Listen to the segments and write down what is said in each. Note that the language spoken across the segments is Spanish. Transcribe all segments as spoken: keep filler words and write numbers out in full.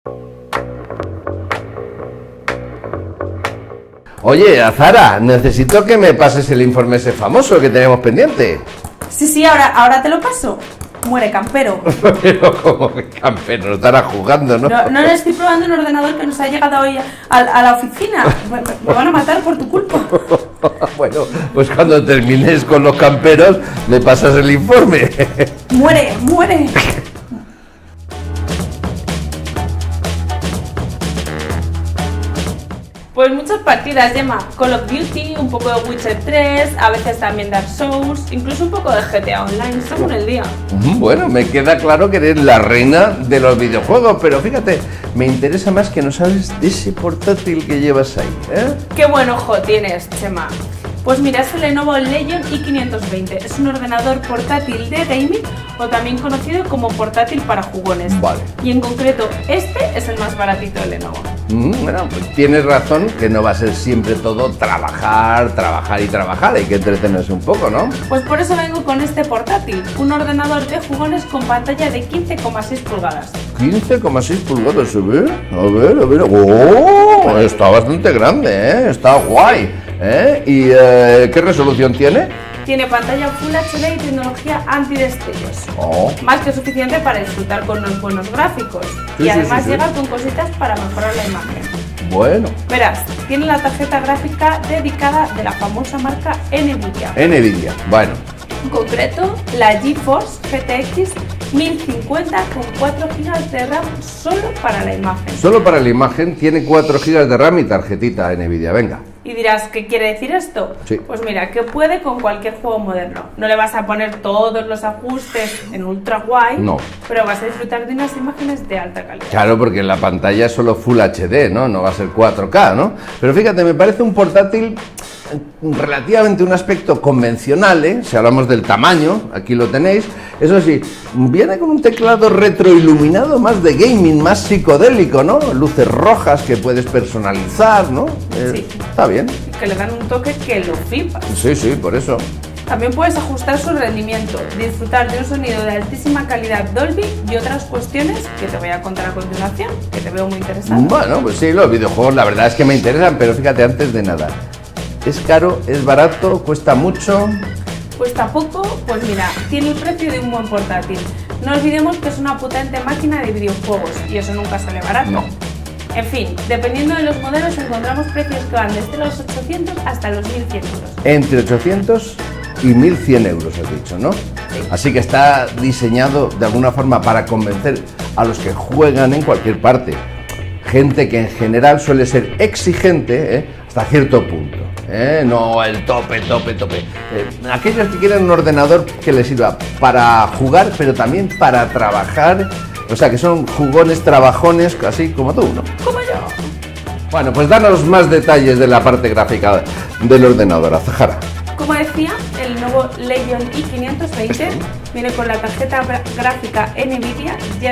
Oye, Azara, necesito que me pases el informe ese famoso que tenemos pendiente. Sí, sí, ahora, ahora te lo paso. Muere campero. Pero como que campero, estará jugando, ¿no? No, no le estoy probando un ordenador que nos ha llegado hoy a, a la oficina. Me, me van a matar por tu culpa. Bueno, pues cuando termines con los camperos, me pasas el informe. Muere, muere. Pues muchas partidas, Gemma. Call of Duty, un poco de Witcher tres, a veces también Dark Souls, incluso un poco de G T A Online. Estamos en el día. Bueno, me queda claro que eres la reina de los videojuegos, pero fíjate, me interesa más que nos hables de ese portátil que llevas ahí, ¿eh? Qué buen ojo tienes, Gemma. Pues mira, es el Lenovo Legion i quinientos veinte. Es un ordenador portátil de gaming o también conocido como portátil para jugones. Vale. Y en concreto, este es el más baratito de Lenovo. Mm, bueno, pues tienes razón que no va a ser siempre todo trabajar, trabajar y trabajar. Hay que entretenerse un poco, ¿no? Pues por eso vengo con este portátil. Un ordenador de jugones con pantalla de quince coma seis pulgadas. quince coma seis pulgadas, ¿se ve? A ver, a ver. ¡Oh! Está bastante grande, ¿eh? Está guay. ¿Eh? ¿Y eh, qué resolución tiene? Tiene pantalla Full H D y tecnología antidestellos. Oh. Más que suficiente para disfrutar con unos buenos gráficos. Sí, y sí, además sí, sí. llega con cositas para mejorar la imagen. Bueno. Verás, tiene la tarjeta gráfica dedicada de la famosa marca Nvidia. Nvidia, bueno. En concreto, la GeForce G T X mil cincuenta con cuatro gigas de RAM solo para la imagen. Solo para la imagen tiene cuatro gigas de RAM y tarjetita Nvidia, venga. Y dirás, ¿qué quiere decir esto? Sí. Pues mira, que puede con cualquier juego moderno. No le vas a poner todos los ajustes en ultra guay, No. pero vas a disfrutar de unas imágenes de alta calidad. Claro, porque la pantalla es solo Full H D, ¿no? No va a ser cuatro K, ¿no? Pero fíjate, me parece un portátil relativamente un aspecto convencional, ¿eh? Si hablamos del tamaño, aquí lo tenéis. Eso sí, viene con un teclado retroiluminado más de gaming, más psicodélico, ¿no? Luces rojas que puedes personalizar, ¿no? Eh, Sí. Está bien. Que le dan un toque que lo flipas. Sí, sí, por eso. También puedes ajustar su rendimiento, disfrutar de un sonido de altísima calidad Dolby y otras cuestiones que te voy a contar a continuación, que te veo muy interesante. Bueno, pues sí, los videojuegos la verdad es que me interesan, pero fíjate, antes de nada, ¿es caro? ¿Es barato? ¿Cuesta mucho? Cuesta poco, pues mira, tiene el precio de un buen portátil. No olvidemos que es una potente máquina de videojuegos y eso nunca sale barato. No. En fin, dependiendo de los modelos encontramos precios que van desde los ochocientos hasta los mil cien euros. Entre ochocientos y mil cien euros, has dicho, ¿no? Sí. Así que está diseñado de alguna forma para convencer a los que juegan en cualquier parte. Gente que en general suele ser exigente, ¿eh? Hasta cierto punto. ¿eh? No el tope, tope, tope. Eh, aquellos que quieren un ordenador que les sirva para jugar, pero también para trabajar. O sea, que son jugones, trabajones, así como tú, ¿no? Como yo. Bueno, pues danos más detalles de la parte gráfica del ordenador, Azahara. Como decía, el nuevo Legion i quinientos veinte viene con la tarjeta gráfica Nvidia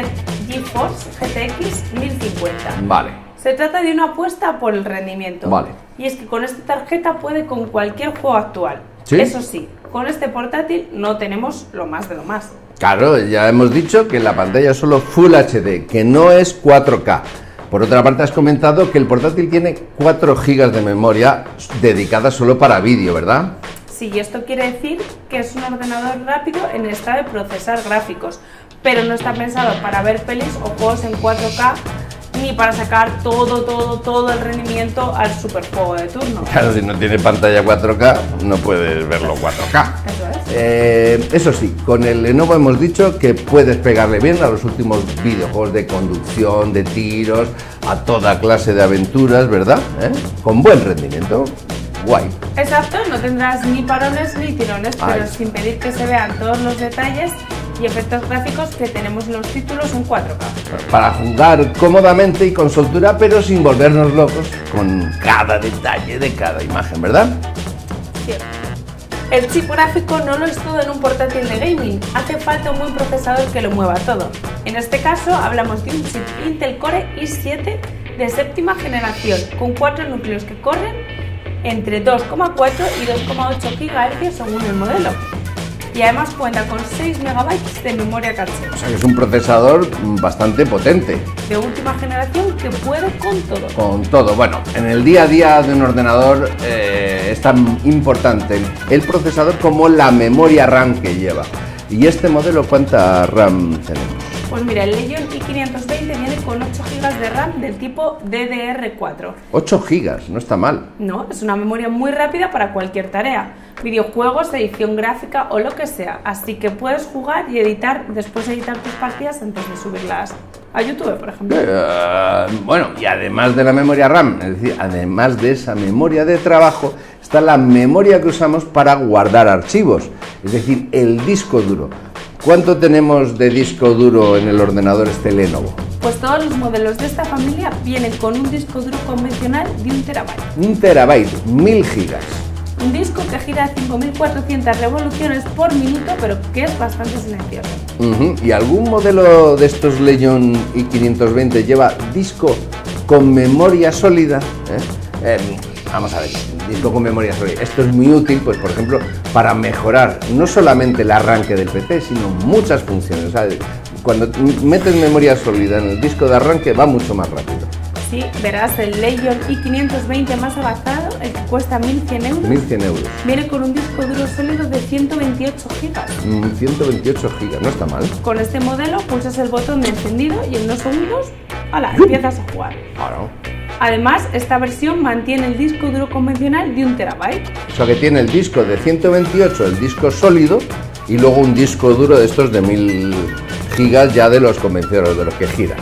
GeForce G T X mil cincuenta. Vale. Se trata de una apuesta por el rendimiento. Vale. Y es que con esta tarjeta puede con cualquier juego actual. ¿Sí? Eso sí, con este portátil no tenemos lo más de lo más. Claro, ya hemos dicho que la pantalla es solo Full H D, que no es cuatro K. Por otra parte, has comentado que el portátil tiene cuatro gigas de memoria dedicada solo para vídeo, ¿verdad? Sí, y esto quiere decir que es un ordenador rápido en el estado de procesar gráficos, pero no está pensado para ver pelis o juegos en cuatro K ni para sacar todo, todo, todo el rendimiento al superjuego de turno. Claro, si no tiene pantalla cuatro K, no puedes verlo cuatro K. Eso es. Eh, eso sí, con el Lenovo hemos dicho que puedes pegarle bien a los últimos videojuegos de conducción, de tiros, a toda clase de aventuras, ¿verdad? ¿Eh? Con buen rendimiento. Guay. Exacto, no tendrás ni parones ni tirones, pero Ay. sin pedir que se vean todos los detalles y efectos gráficos que tenemos en los títulos en cuatro K. Para jugar cómodamente y con soltura, pero sin volvernos locos con cada detalle de cada imagen, ¿verdad? Cierto. El chip gráfico no lo es todo en un portátil de gaming, hace falta un buen procesador que lo mueva todo. En este caso hablamos de un chip Intel Core i siete de séptima generación, con cuatro núcleos que corren entre dos coma cuatro y dos coma ocho gigahercios según el modelo. y además cuenta con seis megabytes de memoria caché. O sea que es un procesador bastante potente. De última generación que puede con todo. Con todo. Bueno, en el día a día de un ordenador eh, es tan importante el procesador como la memoria RAM que lleva. ¿Y este modelo cuánta RAM tenemos? Pues mira, el Legion i quinientos veinte viene con ocho gigas de RAM del tipo D D R cuatro. ocho gigas, no está mal. No, es una memoria muy rápida para cualquier tarea, videojuegos, edición gráfica o lo que sea. Así que puedes jugar y editar, después editar tus partidas antes de subirlas a YouTube, por ejemplo. Eh, bueno, y además de la memoria RAM, es decir, además de esa memoria de trabajo, está la memoria que usamos para guardar archivos, es decir, el disco duro. ¿Cuánto tenemos de disco duro en el ordenador este Lenovo? Pues todos los modelos de esta familia vienen con un disco duro convencional de un terabyte. Un terabyte, mil gigas. Un disco que gira a cinco mil cuatrocientas revoluciones por minuto, pero que es bastante silencioso. Uh-huh. ¿Y algún modelo de estos Legion i quinientos veinte lleva disco con memoria sólida? ¿Eh? Eh, vamos a ver, disco con memoria sólida. Esto es muy útil, pues por ejemplo, para mejorar no solamente el arranque del P C, sino muchas funciones. O sea, cuando metes memoria sólida en el disco de arranque va mucho más rápido. Sí, verás, el Legion i quinientos veinte más avanzado, el que cuesta mil cien euros. mil cien euros. Viene con un disco duro sólido de ciento veintiocho gigas. Mm, ciento veintiocho gigas, no está mal. Con este modelo pulsas el botón de encendido y en dos segundos, ¡hala!, empiezas a jugar. Claro. Además, esta versión mantiene el disco duro convencional de un terabyte. O sea que tiene el disco de ciento veintiocho, el disco sólido, y luego un disco duro de estos de mil gigas ya de los convencionales, de los que giran.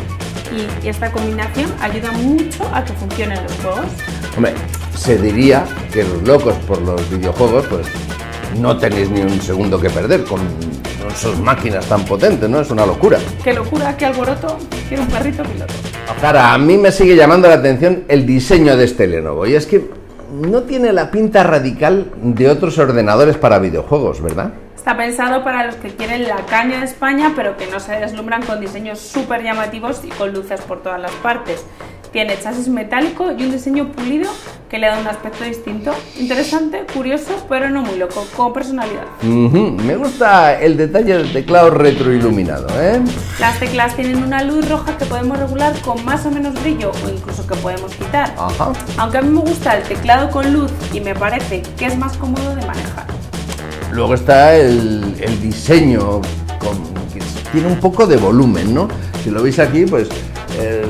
Y esta combinación ayuda mucho a que funcionen los juegos. Hombre, se diría que los locos por los videojuegos, pues no tenéis ni un segundo que perder con esas máquinas tan potentes, ¿no? Es una locura. ¡Qué locura, qué alboroto! Quiero un perrito piloto. Ahora, a mí me sigue llamando la atención el diseño de este Lenovo, y es que no tiene la pinta radical de otros ordenadores para videojuegos, ¿verdad? Está pensado para los que quieren la caña de España, pero que no se deslumbran con diseños súper llamativos y con luces por todas las partes. Tiene chasis metálico y un diseño pulido que le da un aspecto distinto. Interesante, curioso, pero no muy loco, con personalidad. Uh-huh. Me gusta el detalle del teclado retroiluminado, ¿eh? Las teclas tienen una luz roja que podemos regular con más o menos brillo o incluso que podemos quitar. Ajá. Aunque a mí me gusta el teclado con luz y me parece que es más cómodo de manejar. Luego está el, el diseño, con, que tiene un poco de volumen, ¿no? Si lo veis aquí, pues eh,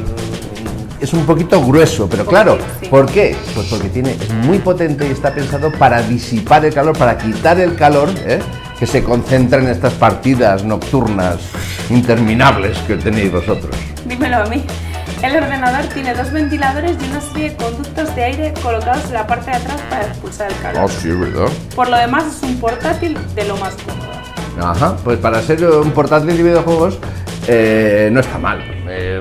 es un poquito grueso, pero claro, sí. ¿Por qué? Pues porque tiene, es muy potente y está pensado para disipar el calor, para quitar el calor, ¿eh? Que se concentra en estas partidas nocturnas interminables que tenéis vosotros. Dímelo a mí. El ordenador tiene dos ventiladores y una serie de conductos de aire colocados en la parte de atrás para expulsar el calor. Ah, sí, ¿verdad? Por lo demás es un portátil de lo más cómodo. Ajá, pues para ser un portátil de videojuegos eh, no está mal. Eh,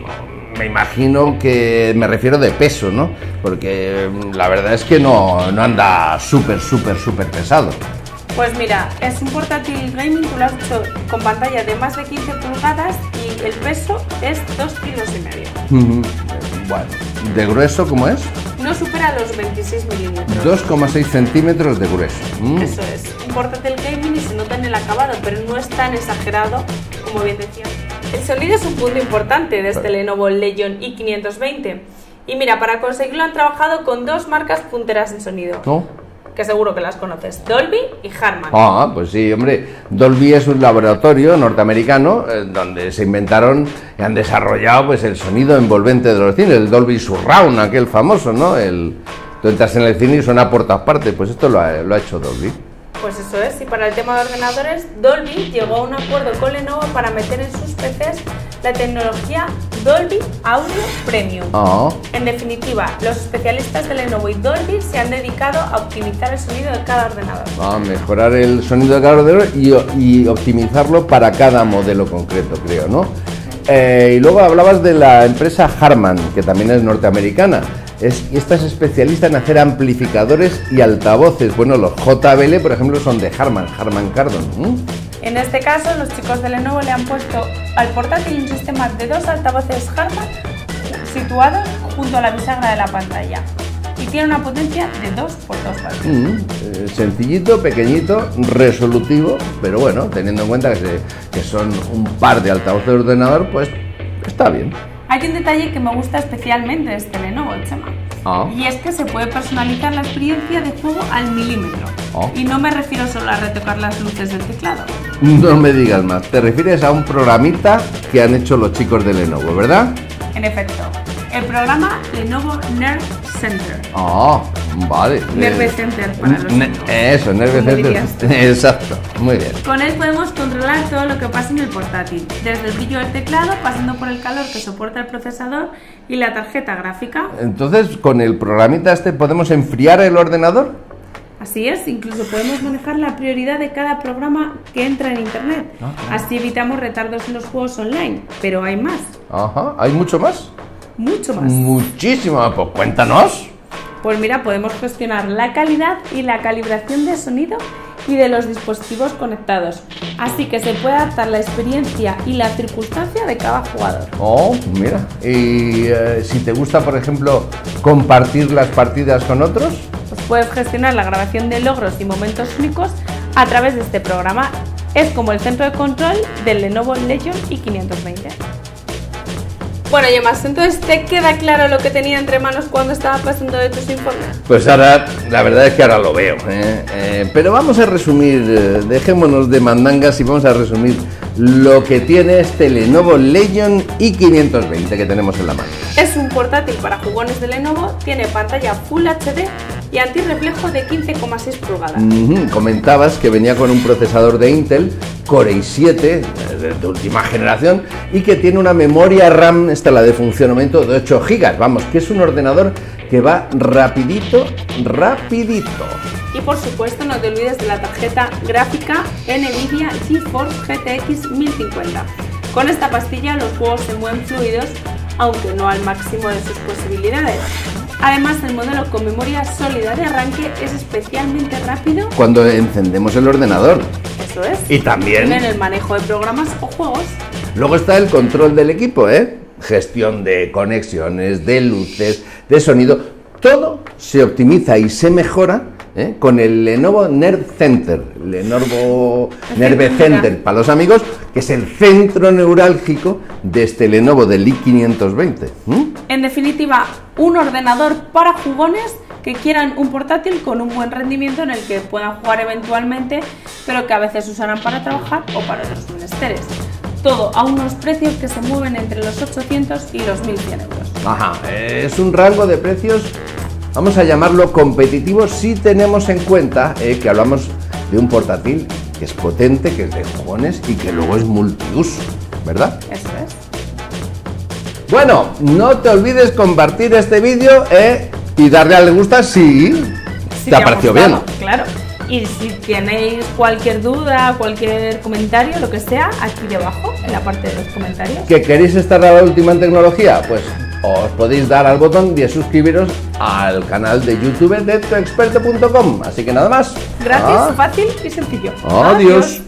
me imagino que me refiero de peso, ¿no? Porque la verdad es que no, no anda súper, súper, súper pesado. Pues mira, es un portátil gaming que lo has hecho con pantalla de más de quince pulgadas y el peso es dos kilos y medio. Uh-huh. Bueno, ¿de grueso cómo es? No supera los veintiséis milímetros. dos coma seis centímetros de grueso. Mm. Eso es, un portátil gaming y se nota en el acabado, pero no es tan exagerado como bien decía. El sonido es un punto importante de este Lenovo Legion i quinientos veinte. Y mira, para conseguirlo han trabajado con dos marcas punteras en sonido. ¿No? Que seguro que las conoces, Dolby y Harman. Ah, pues sí, hombre. Dolby es un laboratorio norteamericano eh, donde se inventaron y han desarrollado pues el sonido envolvente de los cines, el Dolby Surround, aquel famoso, ¿no? El, tú entras en el cine y suena por todas partes, pues esto lo ha, lo ha hecho Dolby. Pues eso es, y para el tema de ordenadores, Dolby llegó a un acuerdo con Lenovo para meter en sus P Cs la tecnología Dolby Audio Premium. Ah. En definitiva, los especialistas de Lenovo y Dolby se han dedicado a optimizar el sonido de cada ordenador. A mejorar el sonido de cada ordenador y, y optimizarlo para cada modelo concreto, creo, ¿no? Eh, y luego hablabas de la empresa Harman, que también es norteamericana. Es, esta es especialista en hacer amplificadores y altavoces. Bueno, los J B L, por ejemplo, son de Harman, Harman Kardon. ¿Mm? En este caso, los chicos de Lenovo le han puesto al portátil un sistema de dos altavoces Harman situados junto a la bisagra de la pantalla. y tiene una potencia de dos por dos vatios. Mm, eh, sencillito, pequeñito, resolutivo, pero bueno, teniendo en cuenta que, se, que son un par de altavoces de ordenador, pues está bien. Hay un detalle que me gusta especialmente de este Lenovo, Chema. Ah. Y es que se puede personalizar la experiencia de juego al milímetro. Ah. Y no me refiero solo a retocar las luces del teclado. No me digas más, te refieres a un programita que han hecho los chicos de Lenovo, ¿verdad? En efecto, el programa Lenovo Nerve Center. Ah, vale. Nerve Eh, Center para los ne- amigos. Eso, Nerve Como Center. dirías tú. Exacto, muy bien. Con él podemos controlar todo lo que pasa en el portátil, desde el brillo del teclado, pasando por el calor que soporta el procesador y la tarjeta gráfica. Entonces, con el programita este, ¿podemos enfriar el ordenador? Así es, incluso podemos manejar la prioridad de cada programa que entra en Internet. Así evitamos retardos en los juegos online, pero hay más, Ajá, ¿hay mucho más? mucho más. Muchísimo, pues cuéntanos. Pues mira, podemos gestionar la calidad y la calibración de sonido y de los dispositivos conectados, así que se puede adaptar la experiencia y la circunstancia de cada jugador. Oh, mira. Y eh, si te gusta, por ejemplo, compartir las partidas con otros. Pues puedes gestionar la grabación de logros y momentos únicos a través de este programa. Es como el centro de control del Lenovo Legion i quinientos veinte. Bueno, Yemas, entonces ¿te queda claro lo que tenía entre manos cuando estaba pasando de tus informes? Pues ahora, la verdad es que ahora lo veo. ¿eh? Eh, pero vamos a resumir, eh, dejémonos de mandangas y vamos a resumir lo que tiene este Lenovo Legion i quinientos veinte que tenemos en la mano. Es un portátil para jugones de Lenovo, tiene pantalla Full H D y antirreflejo de quince coma seis pulgadas. Ujú, comentabas que venía con un procesador de Intel Core i siete de, de última generación y que tiene una memoria RAM, esta la de funcionamiento, de ocho gigas. Vamos, que es un ordenador que va rapidito, rapidito. Y por supuesto no te olvides de la tarjeta gráfica NVIDIA GeForce G T X mil cincuenta. Con esta pastilla los juegos se mueven fluidos, aunque no al máximo de sus posibilidades. Además, el modelo con memoria sólida de arranque es especialmente rápido Cuando encendemos el ordenador. Eso es. Y también, en el manejo de programas o juegos. luego está el control del equipo, ¿eh? Gestión de conexiones, de luces, de sonido. Todo se optimiza y se mejora, ¿eh? Con el Lenovo Nerve Center. Lenovo Nerve Center para los amigos, que es el centro neurálgico de este Lenovo del i quinientos veinte. ¿Mm? En definitiva, un ordenador para jugones que quieran un portátil con un buen rendimiento en el que puedan jugar eventualmente, pero que a veces usarán para trabajar o para otros menesteres. Todo a unos precios que se mueven entre los ochocientos y los mil cien euros. Ajá, es un rango de precios, vamos a llamarlo competitivo, si tenemos en cuenta eh, que hablamos de un portátil que es potente, que es de jugones y que luego es multiuso, ¿verdad? Eso es. Bueno, no te olvides compartir este vídeo eh, y darle a le gusta si Si te ha ha parecido bien. gustado, claro. Y si tenéis cualquier duda, cualquier comentario, lo que sea, aquí debajo, en la parte de los comentarios. ¿Que queréis estar a la última en tecnología? Pues os podéis dar al botón de suscribiros al canal de YouTube de tu experto punto com. Así que nada más. Gratis, Ah, fácil y sencillo. Adiós.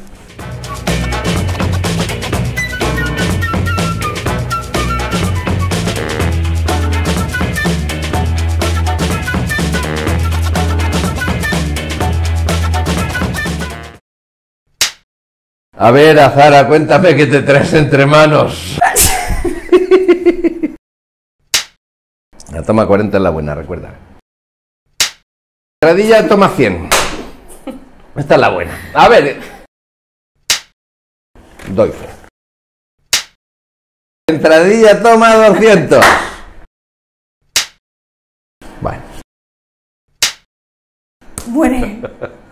A ver, Azara, cuéntame qué te traes entre manos. La toma cuarenta es la buena, recuerda. Entradilla toma cien. Esta es la buena. A ver. Doy fe. Entradilla toma doscientos. Bueno. Bueno.